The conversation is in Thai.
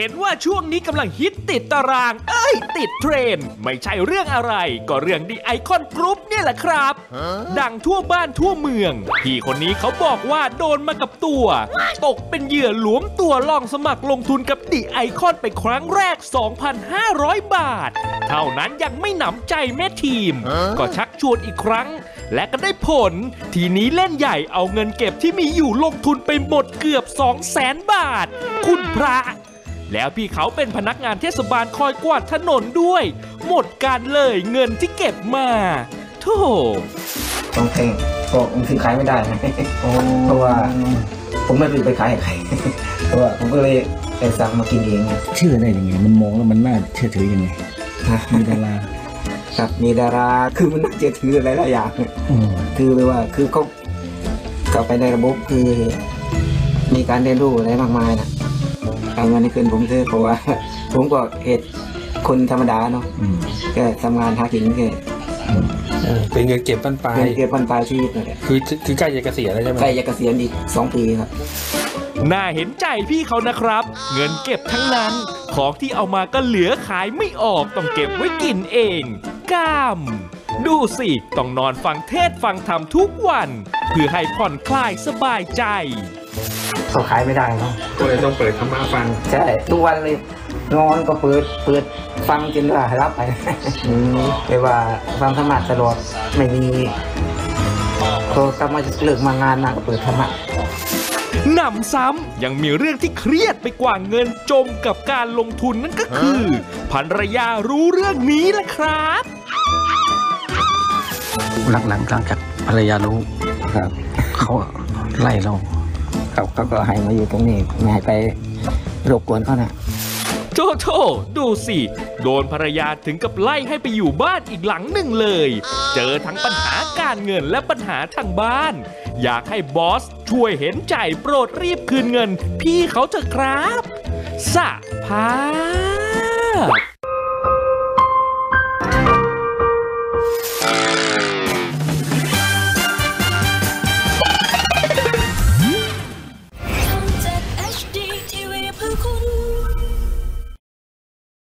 ห็นว่าช่วงนี้กำลังฮิตติดตารางติดเทรนด์ไม่ใช่เรื่องอะไรก็เรื่องดีไอคอนกรุ๊ปเนี่ยแหละครับดังทั่วบ้านทั่วเมืองพี่คนนี้เขาบอกว่าโดนมากับตัวตกเป็นเหยื่อหลวมตัวลองสมัครลงทุนกับดีไอคอนไปครั้งแรก 2,500 บาทเท่านั้นยังไม่หนำใจแม่ทีมก็ชักชวนอีกครั้งและก็ได้ผลทีนี้เล่นใหญ่เอาเงินเก็บที่มีอยู่ลงทุนไปหมดเกือบ 200,000 บาทคุณพระแล้วพี่เขาเป็นพนักงานเทศบาลคอยกวาดถนนด้วยหมดการเลยเงินที่เก็บมาโธ่ต้องแพงก็ซื้อขายไม่ได้เพราะว่าผมไม่ไปขายให้ใครเพราะว่าผมก็เลยสั่งมากินเองเชื่อได้ยังไงมันมองแล้วมันน่าเชื่อถือยังไงมีดาราครับมีดาราคือมันเชื่อถือหลายอย่างคือเลยว่าคือเขากลับไปในระบบคือมีการเรียนรู้อะไรมากมายนะการเงินที่คืนผมซื้อเพราะว่าผมก็เหตุคนธรรมดาเนาะแค่ทำงานหากินแค่เป็นเงินเก็บปั้นปลายเก็บปั้นปลายชีวิตนั่นแหละคือใกล้จะเกษียณแล้วใช่ไหมใกล้จะเกษียณอีก2 ปีครับน่าเห็นใจพี่เขานะครับเงินเก็บทั้งนั้นของที่เอามาก็เหลือขายไม่ออกต้องเก็บไว้กินเองก้ามดูสิต้องนอนฟังเทศฟังธรรมทุกวันเพื่อให้ผ่อนคลายสบายใจเขาขายไม่ได้เนาะก็เลยต้องเปิดธรรมะฟังใช่ทุกวันเลยนอนก็เปิดฟังจนว่ารับไปไม่ว่าฟังธรรมะตลอดไม่มีพอกลับมาเลิกมางานมาก็เปิดธรรมะหนำซ้ำยังมีเรื่องที่เครียดไปกว่าเงินจมกับการลงทุนนั่นก็คือภรรยารู้เรื่องนี้แหละครับหลังจากภรรยารู้ครับเขาไล่เราเขาก็ให้มาอยู่ตรงนี้ไม่ให้ไปรบกวนเขานะโธ่ดูสิโดนภรรยาถึงกับไล่ให้ไปอยู่บ้านอีกหลังหนึ่งเลยเจอทั้งปัญหาการเงินและปัญหาทางบ้านอยากให้บอสช่วยเห็นใจโปรดรีบคืนเงินพี่เขาเถอะครับสภาพ